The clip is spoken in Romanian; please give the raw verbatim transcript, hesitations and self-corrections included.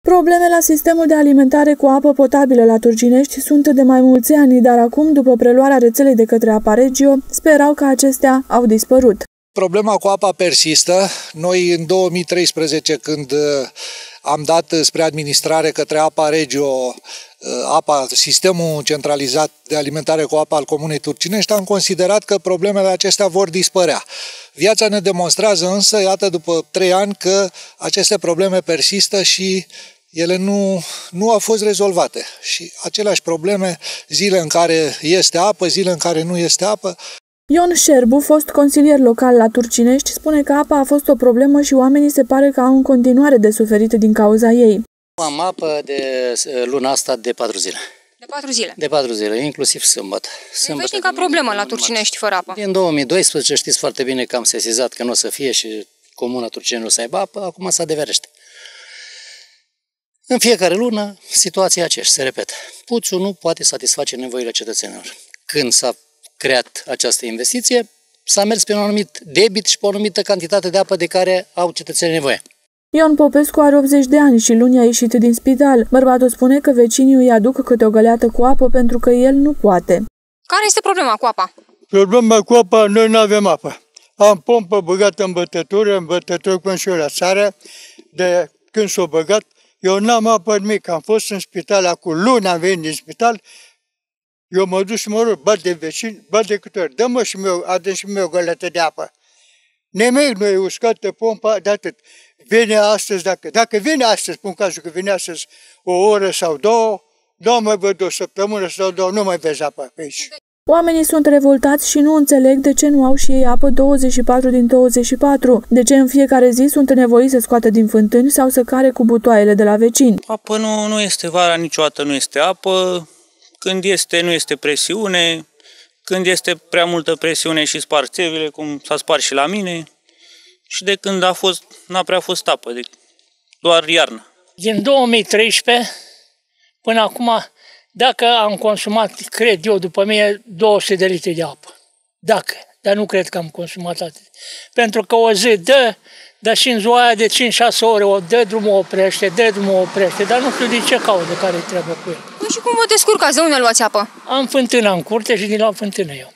Probleme la sistemul de alimentare cu apă potabilă la Turcinești sunt de mai mulți ani, dar acum, după preluarea rețelei de către Apa Regio, sperau că acestea au dispărut. Problema cu apa persistă. Noi în două mii treisprezece, când am dat spre administrare către Apa Regio apa, sistemul centralizat de alimentare cu apă al Comunei Turcinești, am considerat că problemele acestea vor dispărea. Viața ne demonstrează însă, iată, după trei ani, că aceste probleme persistă și ele nu, nu au fost rezolvate. Și aceleași probleme, zile în care este apă, zile în care nu este apă. Ion Șerbu, fost consilier local la Turcinești, spune că apa a fost o problemă și oamenii se pare că au în continuare de suferit din cauza ei. Am apă de luna asta de patru zile. De patru zile? De patru zile, inclusiv sâmbătă. E veșnica problemă la Turcinești fără apă. Din două mii doisprezece știți foarte bine că am sesizat că nu o să fie și Comuna Turcinești nu o să aibă apă, acum se adeverește. În fiecare lună, situația aceeași, se repetă. Puțul nu poate satisface nevoile cetățenilor. Când s-a creat această investiție, s-a mers pe un anumit debit și pe o anumită cantitate de apă de care au cetățenii nevoie. Ion Popescu are optzeci de ani și luni a ieșit din spital. Bărbatul spune că vecinii îi aduc câte o găleată cu apă pentru că el nu poate. Care este problema cu apa? Problema cu apa, noi nu avem apă. Am pompă băgată în bătătură, în bătătură până și eu la țară. De când s-o băgat, eu n-am apă nimic. Am fost în spital, acum luni am venit din spital. Eu mă duc și mă rog, bat de vecini, bat de câte ori. Dă-mă și meu, adă și meu o găleată de apă. Nimic nu e uscată pompa, de atât. Vine astăzi, dacă, dacă vine astăzi, spun cazul că vine astăzi o oră sau două, nu mai văd o săptămână sau două, nu mai vezi apă pe aici. Oamenii sunt revoltați și nu înțeleg de ce nu au și ei apă douăzeci și patru din douăzeci și patru, de ce în fiecare zi sunt nevoiți să scoată din fântâni sau să care cu butoaiele de la vecini. Apă nu, nu este vara, niciodată nu este apă, când este, nu este presiune, când este prea multă presiune și spar țevile, cum s-a spart și la mine. Și de când a fost, n-a prea fost apă, de, doar iarnă. Din două mii treisprezece până acum, dacă am consumat, cred eu, după mine, două sute de litri de apă. Dacă, dar nu cred că am consumat atât. Pentru că o zi dă, dar și în ziua aia de cinci șase ore o dă, drumul oprește, dă, drumul oprește, dar nu știu de ce caută, care-i treaba cu el. Și cum vă descurcați? De unde luați apă? Am fântâna în curte și din la fântână eu.